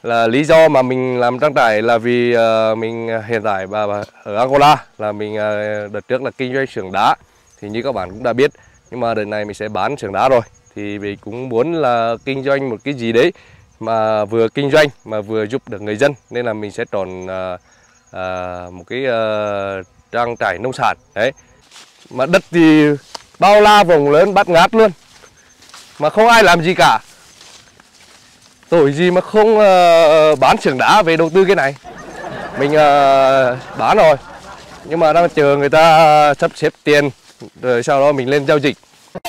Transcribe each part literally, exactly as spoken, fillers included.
là lý do mà mình làm trang trại là vì uh, mình hiện tại bà, bà, ở Angola là mình uh, đợt trước là kinh doanh xưởng đá, thì như các bạn cũng đã biết, nhưng mà đợt này mình sẽ bán xưởng đá rồi, thì mình cũng muốn là kinh doanh một cái gì đấy mà vừa kinh doanh mà vừa giúp được người dân, nên là mình sẽ chọn uh, uh, một cái uh, trang trại nông sản đấy. Mà đất thì bao la vùng lớn bát ngát luôn, mà không ai làm gì cả. Tội gì mà không uh, bán xưởng đá về đầu tư cái này. Mình uh, bán rồi, nhưng mà đang chờ người ta sắp xếp tiền, rồi sau đó mình lên giao dịch.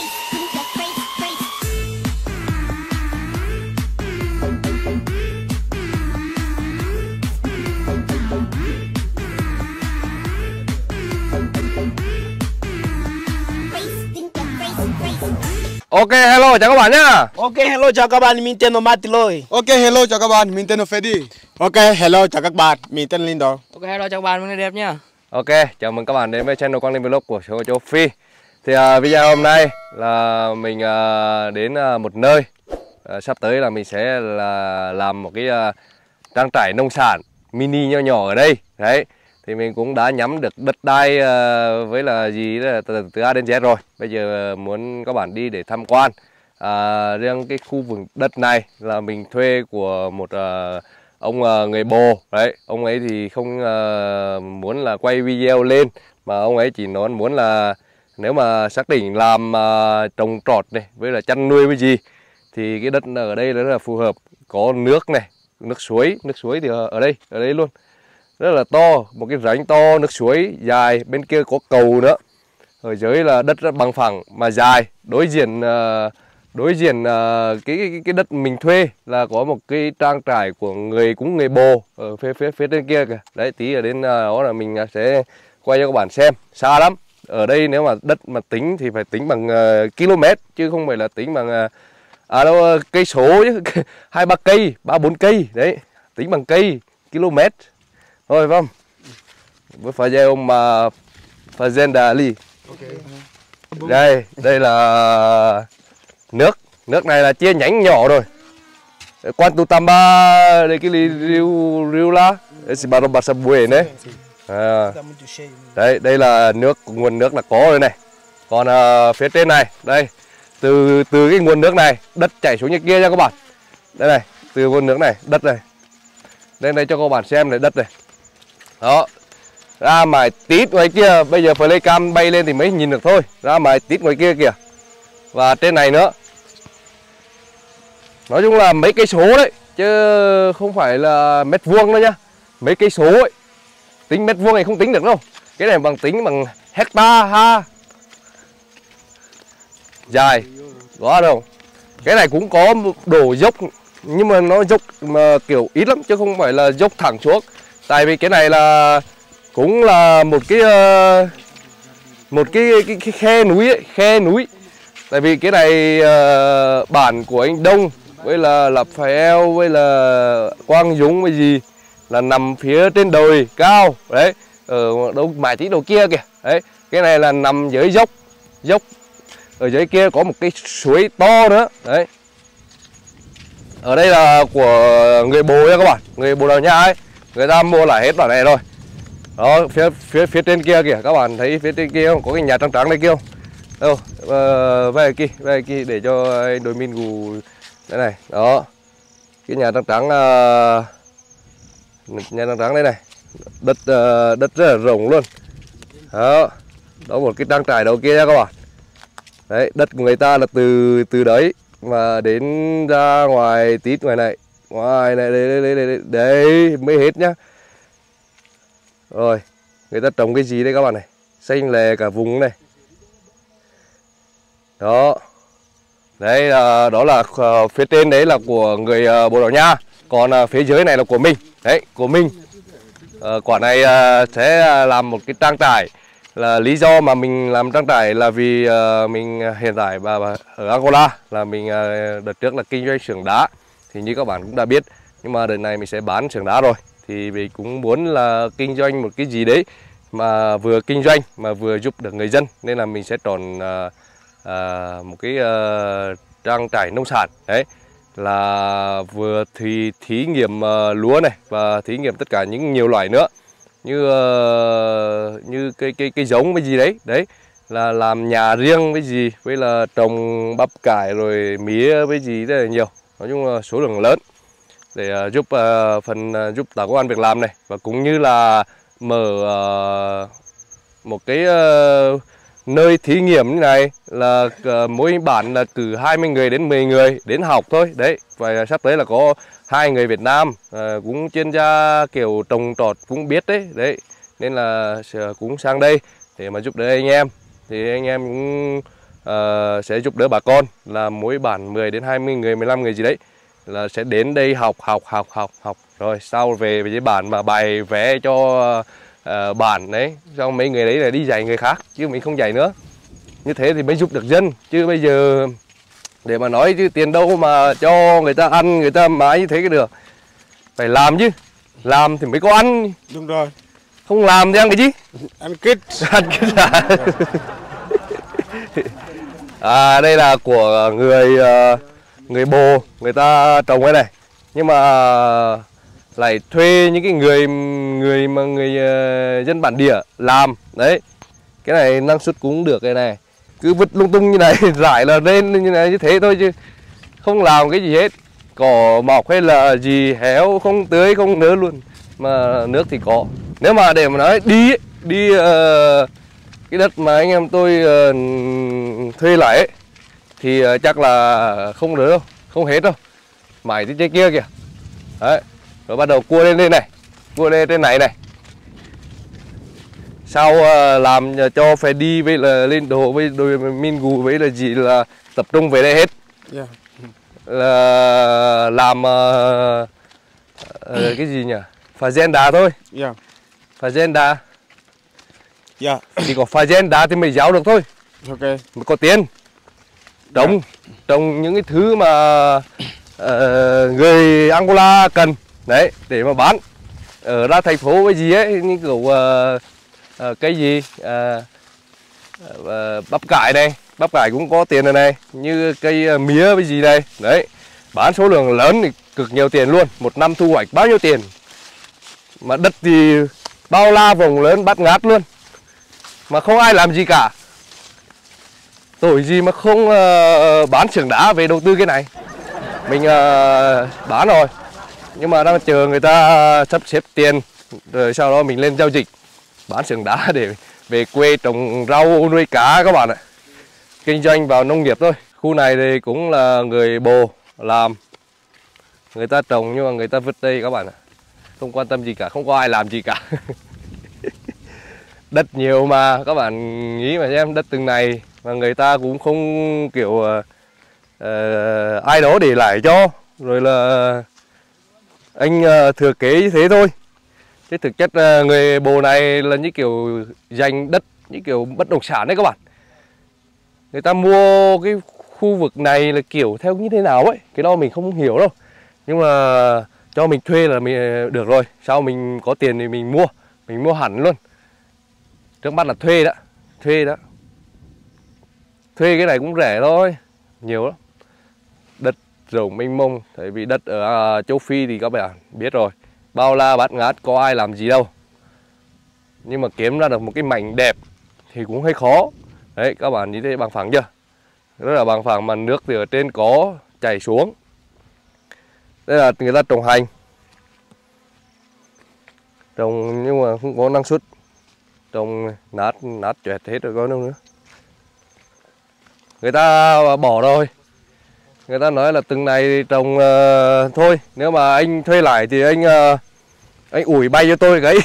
Ok, hello, chào các bạn nhá. Ok, hello, chào các bạn, mình tên là Matiloi. Ok, hello, chào các bạn, mình tên là Freddy. Ok, hello, chào các bạn, mình tên Lindo. Ok, hello, chào các bạn, mình là Đẹp nha. Ok, chào mừng các bạn đến với channel Quang Linh Vlog của Châu Châu Phi. Thì uh, video hôm nay là mình uh, đến uh, một nơi uh, sắp tới là mình sẽ là làm một cái uh, trang trại nông sản mini nho nhỏ ở đây. Đấy, thì mình cũng đã nhắm được đất đai uh, với là gì đó, từ, từ A đến Z rồi. Bây giờ uh, muốn các bạn đi để tham quan. À, riêng cái khu vực đất này là mình thuê của một uh, ông uh, người Bồ. Đấy, ông ấy thì không uh, muốn là quay video lên, mà ông ấy chỉ nói muốn là nếu mà xác định làm uh, trồng trọt này với là chăn nuôi với gì thì cái đất ở đây rất là phù hợp, có nước này, nước suối, nước suối thì ở đây, ở đây luôn, rất là to, một cái rãnh to, nước suối dài, bên kia có cầu nữa, ở dưới là đất rất bằng phẳng mà dài, đối diện uh, đối diện uh, cái, cái cái đất mình thuê là có một cái trang trại của người cũng người Bồ ở phía phía phía trên kia kìa. Đấy, tí ở đến uh, đó là mình sẽ quay cho các bạn xem, xa lắm. Ở đây nếu mà đất mà tính thì phải tính bằng uh, km chứ không phải là tính bằng uh, à đâu uh, cây số chứ, hai ba cây, ba bốn cây đấy, tính bằng cây, km. Thôi vâng. Với phải dây ông mà Fazenda Lee. Đây, đây là nước, nước này là chia nhánh nhỏ rồi. Quan tu tamba đây cái riu riu lá, si baro basa bue này. À, đây, đây là nước, nguồn nước là có rồi này. Còn uh, phía trên này, đây, từ từ cái nguồn nước này, đất chảy xuống như kia nha các bạn. Đây này, từ nguồn nước này, đất này. Đây đây cho các bạn xem này, đất này. Đó. Ra mài tít ngoài kia, bây giờ flycam bay lên thì mới nhìn được thôi. Ra mài tít ngoài kia kìa. Và trên này nữa. Nói chung là mấy cây số đấy, chứ không phải là mét vuông đâu nhá. Mấy cây số ấy. Tính mét vuông này không tính được đâu. Cái này bằng tính bằng hecta ha. Dài. Đó đâu. Cái này cũng có đổ dốc, nhưng mà nó dốc mà kiểu ít lắm chứ không phải là dốc thẳng xuống. Tại vì cái này là cũng là một cái uh, một cái, cái, cái khe núi ấy, khe núi. Tại vì cái này uh, bản của anh Đông với là Lạp Phèo với là Quang Dũng với gì là nằm phía trên đồi cao đấy, ở đâu mãi tí đầu kia kìa. Đấy, cái này là nằm dưới dốc, dốc ở dưới kia có một cái suối to nữa đấy. Ở đây là của người Bồ nha các bạn, người Bồ Đào Nha ấy, người ta mua lại hết bản này rồi. Đó, phía phía phía trên kia kìa, các bạn thấy phía trên kia không? Có cái nhà trắng trắng đây kia không? Đâu, uh, về kia, về kia để cho anh Đồi Minh gù đây này. Đó. Cái nhà trắng trắng uh, nhà trắng trắng đây này. Đất uh, đất rất là rộng luôn. Đó. Đó một cái trang trại đầu kia nha các bạn. Đấy, đất của người ta là từ từ đấy mà đến ra ngoài tít ngoài này. Ngoài này đây đây đây đây, đây mới hết nhá. Rồi, người ta trồng cái gì đây các bạn này? Xanh lè cả vùng này. Đó. Đấy là đó là uh, phía trên đấy là của người uh, Bồ Đào Nha, còn uh, phía dưới này là của mình. Đấy, của mình. Uh, quả này uh, sẽ làm một cái trang trại. Là lý do mà mình làm trang trại là vì uh, mình hiện tại bà, bà, ở Angola là mình uh, đợt trước là kinh doanh xưởng đá, thì như các bạn cũng đã biết, nhưng mà đợt này mình sẽ bán xưởng đá rồi, thì mình cũng muốn là kinh doanh một cái gì đấy mà vừa kinh doanh mà vừa giúp được người dân, nên là mình sẽ chọn uh, uh, một cái uh, trang trại nông sản đấy. là vừa thì thí nghiệm uh, lúa này và thí nghiệm tất cả những nhiều loại nữa, như uh, như cây cây cây giống với gì đấy đấy, là làm nhà riêng với gì, với là trồng bắp cải rồi mía với gì rất là nhiều, nói chung là số lượng lớn để uh, giúp uh, phần uh, giúp tạo công ăn việc làm này, và cũng như là mở uh, một cái uh, nơi thí nghiệm như này là uh, mỗi bản là cử hai mươi người đến mười người đến học thôi đấy. Và sắp tới là có hai người Việt Nam uh, cũng chuyên gia kiểu trồng trọt cũng biết đấy đấy, nên là cũng sang đây để mà giúp đỡ anh em. Thì anh em cũng uh, sẽ giúp đỡ bà con, là mỗi bản mười đến hai mươi người, mười lăm người gì đấy, là sẽ đến đây học học học học học rồi sau về với bản mà bài vẽ cho uh, bản đấy, xong mấy người đấy là đi dạy người khác chứ mình không dạy nữa. Như thế thì mới giúp được dân, chứ bây giờ để mà nói chứ tiền đâu mà cho người ta ăn, người ta mãi như thế cái được. Phải làm chứ, làm thì mới có ăn. Đúng rồi. Không làm thì ăn cái gì? Ăn kít. Ăn kít à? À, đây là của người người Bồ, người ta trồng cái này, nhưng mà lại thuê những cái người người mà người dân bản địa làm đấy. Cái này năng suất cũng được, cái này cứ vứt lung tung như này rải là lên như này như thế thôi, chứ không làm cái gì hết. Cỏ mọc hay là gì héo, không tưới không nỡ luôn, mà nước thì có. Nếu mà để mà nói đi đi uh, cái đất mà anh em tôi uh, thuê lại ấy, thì uh, chắc là không được đâu, không hết đâu, mãi tới trên kia kìa đấy. Rồi bắt đầu cua lên đây này, cua lên trên này này. Sau uh, làm cho phải đi với là lên đồ với đôi min gù với là gì là tập trung về đây hết. Yeah. Là làm uh, uh, cái gì nhỉ, fazenda thôi. Yeah. Fazenda. Yeah. Chỉ có fazenda thì mới giáo được thôi. Ok. Mới có tiền. Trồng, yeah. Trồng những cái thứ mà uh, người Angola cần đấy để mà bán ở ra thành phố cái gì ấy, như kiểu uh, uh, cái gì uh, uh, bắp cải này, bắp cải cũng có tiền rồi này, như cây uh, mía với gì này đấy, bán số lượng lớn thì cực nhiều tiền luôn, một năm thu hoạch bao nhiêu tiền. Mà đất thì bao la vùng lớn bát ngát luôn, mà không ai làm gì cả. Tội gì mà không uh, bán xưởng đá về đầu tư cái này. Mình uh, bán rồi, nhưng mà đang chờ người ta sắp xếp tiền, rồi sau đó mình lên giao dịch bán xưởng đá để về quê trồng rau nuôi cá các bạn ạ. Kinh doanh vào nông nghiệp thôi. Khu này thì cũng là người Bồ làm, người ta trồng nhưng mà người ta vứt đây các bạn ạ. Không quan tâm gì cả, không có ai làm gì cả. Đất nhiều mà các bạn nghĩ mà xem, đất từng này mà người ta cũng không kiểu uh, uh, ai đó để lại cho, rồi là anh uh, thừa kế như thế thôi. Thế thực chất uh, người Bồ này là như kiểu dành đất như kiểu bất động sản đấy các bạn. Người ta mua cái khu vực này là kiểu theo như thế nào ấy, cái đó mình không hiểu đâu, nhưng mà cho mình thuê là mình được rồi. Sau mình có tiền thì mình mua, mình mua hẳn luôn. Trước mắt là thuê đó, thuê đó. Thuê cái này cũng rẻ thôi, nhiều lắm. Đất rộng mênh mông, tại vì đất ở uh, châu Phi thì các bạn biết rồi, bao la bát ngát, có ai làm gì đâu. Nhưng mà kiếm ra được một cái mảnh đẹp thì cũng hơi khó. Đấy, các bạn nhìn thấy bằng phẳng chưa? Rất là bằng phẳng, mà nước thì ở trên có chảy xuống. Đây là người ta trồng hành. Trồng nhưng mà không có năng suất. Trồng nát nát choẹt hết rồi, có đâu nữa. Người ta bỏ rồi. Người ta nói là từng này trồng uh, thôi, nếu mà anh thuê lại thì anh uh, anh ủi bay cho tôi cái.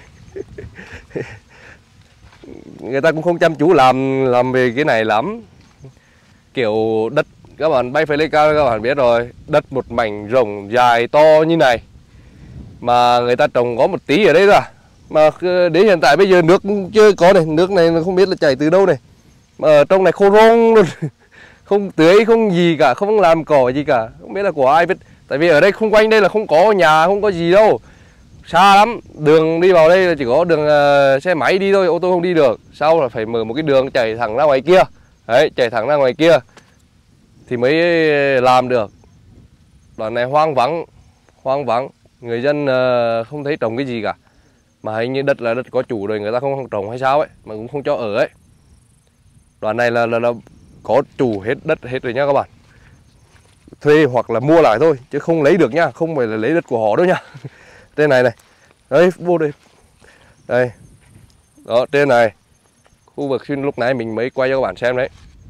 Người ta cũng không chăm chú làm làm về cái này lắm. Kiểu đất các bạn bay phải lên cao, các bạn biết rồi, đất một mảnh rộng dài to như này mà người ta trồng có một tí ở đấy rồi, mà đến hiện tại bây giờ nước chưa có này, nước này không biết là chảy từ đâu này, mà ở trong này khô rong luôn. Không tưới không gì cả, không làm cỏ gì cả, không biết là của ai biết. Tại vì ở đây xung quanh đây là không có nhà, không có gì đâu, xa lắm. Đường đi vào đây là chỉ có đường uh, xe máy đi thôi, ô tô không đi được. Sau là phải mở một cái đường chảy thẳng ra ngoài kia. Đấy, chảy thẳng ra ngoài kia thì mới làm được. đoạn này hoang vắng, hoang vắng, người dân uh, không thấy trồng cái gì cả, mà hình như đất là đất có chủ rồi, người ta không trồng hay sao ấy, mà cũng không cho ở ấy. Đoạn này là, là, là có chủ hết đất hết rồi nha các bạn, thuê hoặc là mua lại thôi chứ không lấy được nha, không phải là lấy đất của họ đâu nha. Trên này này, đấy vô đây, đây, đó trên này, khu vực xuyên lúc nãy mình mới quay cho các bạn xem đấy.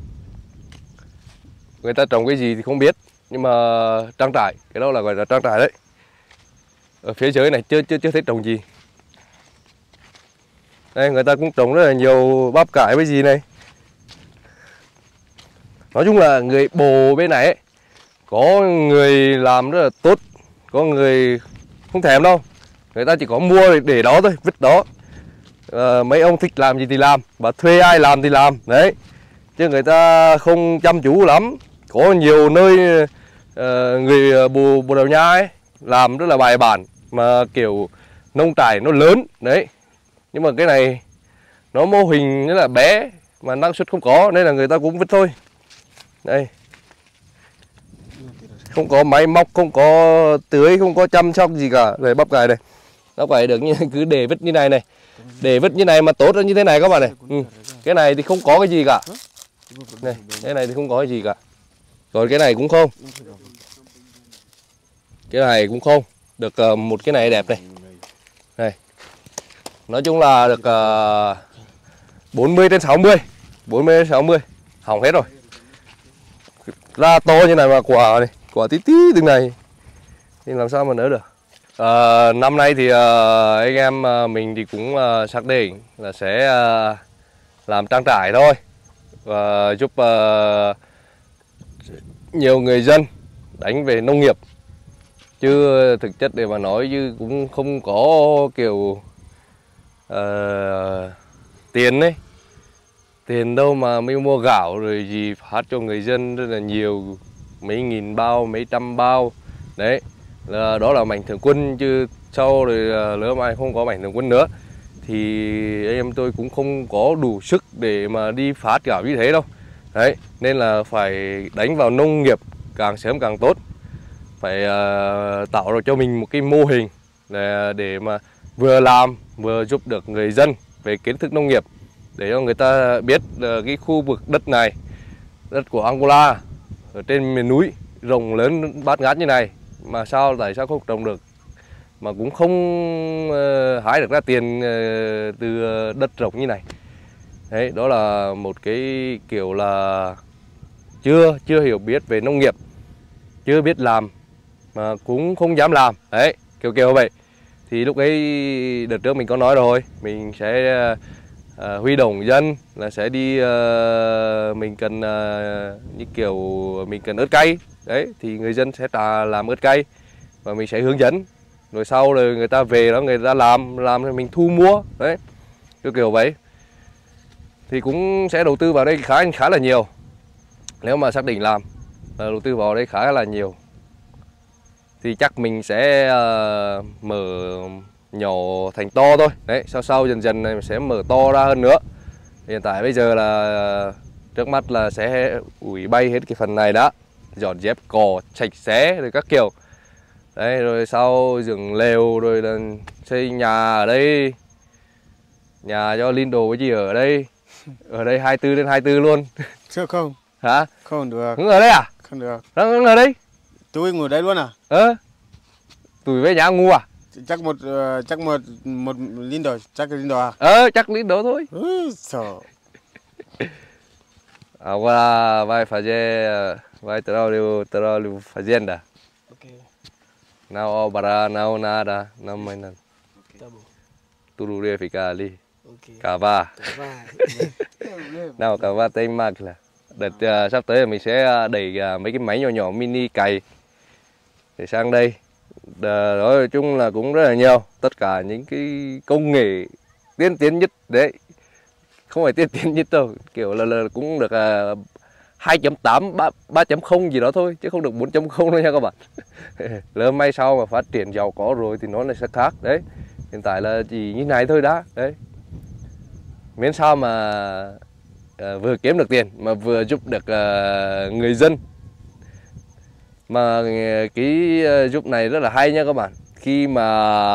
Người ta trồng cái gì thì không biết, nhưng mà trang trại, cái đó là gọi là trang trại đấy. Ở phía dưới này chưa chưa chưa thấy trồng gì. Đây người ta cũng trồng rất là nhiều bắp cải với gì này. Nói chung là người bồ bên này ấy, có người làm rất là tốt, có người không thèm đâu. Người ta chỉ có mua để, để đó thôi, vứt đó. À, mấy ông thích làm gì thì làm, và thuê ai làm thì làm đấy, chứ người ta không chăm chú lắm. Có nhiều nơi uh, người bồ bồ đào nha ấy làm rất là bài bản, mà kiểu nông trại nó lớn đấy, nhưng mà cái này nó mô hình rất là bé mà năng suất không có, nên là người ta cũng vứt thôi. Đây, không có máy móc, không có tưới, không có chăm sóc gì cả. Đây bắp cải này, bắp cải được như cứ để vứt như này này, để vứt như này mà tốt như thế này các bạn này. Ừ. Cái này thì không có cái gì cả. Này, cái này thì không có cái gì cả. Rồi cái này cũng không. Cái này cũng không. Được uh, một cái này đẹp này. Này. Nói chung là được uh, bốn mươi trên sáu mươi. bốn mươi trên sáu mươi. Hỏng hết rồi. Ra to như này mà quả này, quả tí tí từng này thì làm sao mà nỡ được. À, năm nay thì uh, anh em uh, mình thì cũng uh, xác định là sẽ uh, làm trang trại thôi, và giúp uh, nhiều người dân đánh về nông nghiệp, chứ thực chất để mà nói chứ cũng không có kiểu uh, tiền đấy, tiền đâu mà mới mua gạo rồi gì phát cho người dân rất là nhiều, mấy nghìn bao, mấy trăm bao đấy. Là đó là mạnh thường quân, chứ sau rồi lỡ mai không có mạnh thường quân nữa thì anh em tôi cũng không có đủ sức để mà đi phát gạo như thế đâu đấy. Nên là phải đánh vào nông nghiệp càng sớm càng tốt, phải uh, tạo ra cho mình một cái mô hình để, để mà vừa làm vừa giúp được người dân về kiến thức nông nghiệp, để cho người ta biết uh, cái khu vực đất này, đất của Angola ở trên miền núi rộng lớn bát ngát như này mà sao tại sao không trồng được, mà cũng không uh, hái được ra tiền uh, từ đất rộng như này. Đấy, đó là một cái kiểu là chưa chưa hiểu biết về nông nghiệp, chưa biết làm mà cũng không dám làm đấy, kiểu kiểu vậy. Thì lúc ấy đợt trước mình có nói rồi, mình sẽ uh, huy động dân là sẽ đi uh, mình cần uh, như kiểu mình cần ớt cay đấy, thì người dân sẽ trả làm ớt cay và mình sẽ hướng dẫn, rồi sau rồi người ta về đó người ta làm làm thì mình thu mua đấy, kiểu kiểu vậy. Thì cũng sẽ đầu tư vào đây khá khá là nhiều, nếu mà xác định làm đầu tư vào đây khá là nhiều. Thì chắc mình sẽ uh, mở nhỏ thành to thôi đấy, sau sau dần dần này sẽ mở to ra hơn nữa. Hiện tại bây giờ là trước mắt là sẽ ủi bay hết cái phần này đã, dọn dẹp cỏ sạch sẽ rồi các kiểu đấy, rồi sau dựng lều, rồi là xây nhà ở đây, nhà cho Lindo với gì ở đây, ở đây hai mươi tư trên hai mươi tư luôn. Chưa không? Hả? Không được. Không ở đây à? Không được. Đang ở đây? Tôi ngồi đây luôn à? Ờ. Tụi với nhà ngu à? Chắc một uh, chắc một một Lindo, chắc cái Lindo à? Ờ, chắc Lindo thôi. Ừ, sợ. Agora vai fazer, vai trabalhar, trabalhar fazenda. Ok, Não obra, não nada, não mais nada. tá bom. Tudo ia ficar ali. Ok. Cavar. Tá, vai. Nào cavar tem máquina. Đợt uh, sắp tới mình sẽ đẩy uh, mấy cái máy nhỏ nhỏ mini cày để sang đây. Đờ, nói chung là cũng rất là nhiều, tất cả những cái công nghệ tiên tiến nhất đấy, không phải tiên tiến nhất đâu, kiểu là, là cũng được uh, hai chấm tám, ba chấm không gì đó thôi, chứ không được bốn chấm không đâu nha các bạn. Lỡ may sau mà phát triển giàu có rồi thì nó lại sẽ khác đấy. Hiện tại là chỉ như này thôi đã đấy, miễn sao mà uh, vừa kiếm được tiền mà vừa giúp được uh, người dân Mà cái giúp này rất là hay nha các bạn. Khi mà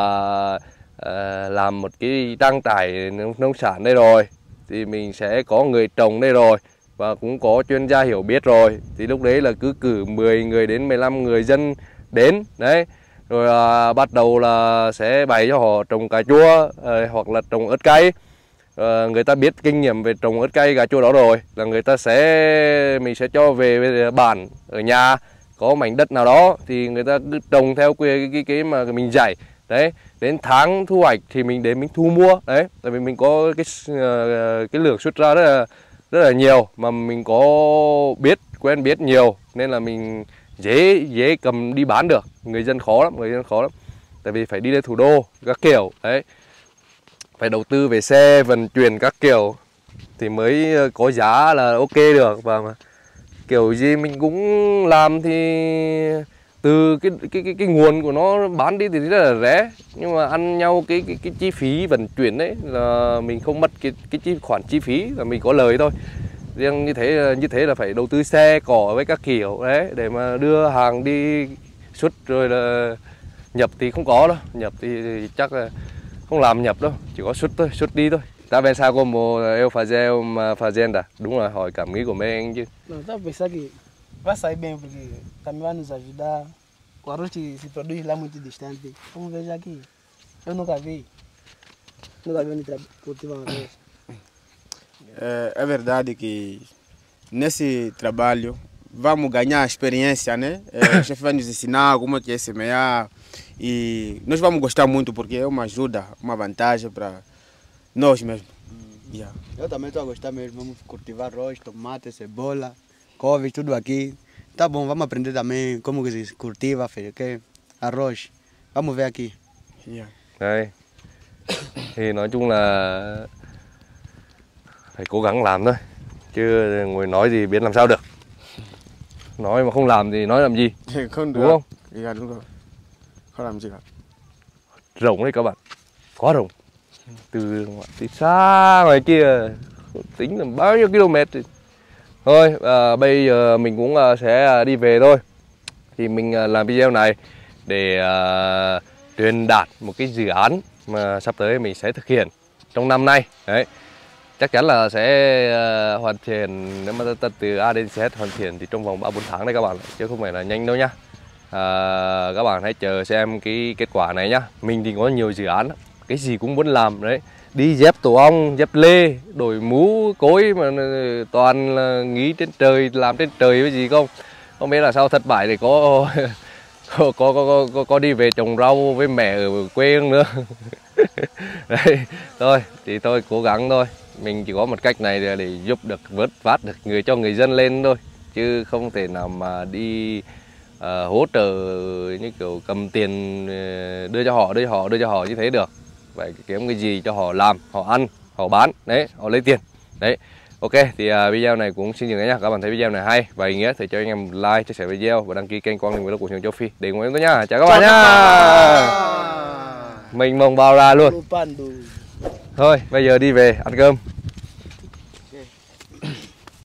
uh, làm một cái trang trại nông, nông sản đây rồi thì mình sẽ có người trồng đây rồi và cũng có chuyên gia hiểu biết rồi, thì lúc đấy là cứ cử mười người đến mười lăm người dân đến đấy, rồi uh, bắt đầu là sẽ bày cho họ trồng cà chua uh, hoặc là trồng ớt cay. Uh, người ta biết kinh nghiệm về trồng ớt cay cà chua đó rồi là người ta sẽ mình sẽ cho về, về bản ở nhà có mảnh đất nào đó thì người ta cứ trồng theo cái cái cái mà mình dạy đấy, đến tháng thu hoạch thì mình đến mình thu mua đấy, tại vì mình có cái uh, cái lượng xuất ra rất là rất là nhiều, mà mình có biết quen biết nhiều nên là mình dễ dễ cầm đi bán được. Người dân khó lắm, người dân khó lắm, tại vì phải đi lên thủ đô các kiểu đấy, phải đầu tư về xe vận chuyển các kiểu thì mới có giá là ok được. Và kiểu gì mình cũng làm thì từ cái cái cái cái nguồn của nó bán đi thì rất là rẻ, nhưng mà ăn nhau cái cái cái chi phí vận chuyển đấy là mình không mất cái cái chi khoản chi phí là mình có lời thôi. Riêng như thế như thế là phải đầu tư xe cỏ với các kiểu đấy để mà đưa hàng đi xuất, rồi là nhập thì không có đâu, nhập thì, thì chắc là không làm nhập đâu, chỉ có xuất thôi, xuất đi thôi. Tá pensando como eu fazer uma fazenda? Đúng rồi, hỏi cảm nghĩ của mấy anh chứ. Não, tá a pensar que vai sair bem, porque também vai nos ajudar. O arroz se se produz lá muito distante. Vamos ver já aqui. Eu nunca vi. Nunca vi onde cultivar arroz. É, é verdade que nesse trabalho vamos ganhar experiência, né? É, o chefe vai nos ensinar como é que é semear e nós vamos gostar muito porque é uma ajuda, uma vantagem para nós mesmo. Hum. Yeah. Eu também estou a gostar mesmo, vamos cultivar arroz, tomate, cebola, couve, tudo aqui. Tá bom, vamos aprender também como que se cultiva, que arroz. Vamos ver aqui. Yeah. Đây. Thì nói chung là phải cố gắng làm thôi, chứ ngồi nói gì biết làm sao được. Nói mà không làm thì nói làm gì, Không được. đúng không? Yeah, đúng rồi. Không làm gì cả. Rộng đấy các bạn, quá rộng. Từ từ xa ngoài kia tính là bao nhiêu km thì... Thôi à, bây giờ mình cũng à, sẽ đi về thôi. Thì mình à, làm video này để à, truyền đạt một cái dự án mà sắp tới mình sẽ thực hiện trong năm nay đấy. Chắc chắn là sẽ uh, hoàn thiện, nếu mà từ, từ A đến Z hoàn thiện thì trong vòng ba bốn tháng đấy các bạn, chứ không phải là nhanh đâu nhá. À, các bạn hãy chờ xem cái kết quả này nhá. Mình thì có nhiều dự án, cái gì cũng muốn làm đấy. Đi dép tổ ong, dép lê, đổi mũ cối mà toàn là nghĩ trên trời, làm trên trời cái gì không. Không biết là sao thất bại thì có có, có, có, có, có đi về trồng rau với mẹ ở quê nữa. Đấy, thôi thì tôi cố gắng thôi. Mình chỉ có một cách này để giúp được vớt vát được người cho người dân lên thôi, chứ không thể nào mà đi uh, hỗ trợ như kiểu cầm tiền uh, đưa cho họ đưa cho họ đưa cho họ như thế được. Phải kiếm cái gì cho họ làm, họ ăn, họ bán đấy, họ lấy tiền đấy. Ok, thì uh, video này cũng xin dừng đấy nha. Các bạn thấy video này hay và ý nghĩa thì cho anh em like, chia sẻ video và đăng ký kênh Quang Linh Vlog của Trường Châu Phi để ủng hộ tôi nhá. Chào các bạn nhá. Mình mong bao ra luôn. Thôi bây giờ đi về ăn cơm.